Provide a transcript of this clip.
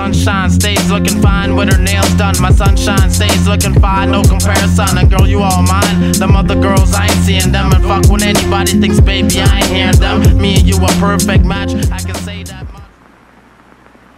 sunshine stays looking fine with her nails done. My sunshine stays looking fine, no comparison. And girl, you all mine. Them other girls, I ain't seeing them. And fuck when anybody thinks, baby, I ain't hearing them. Me and you a perfect match. I can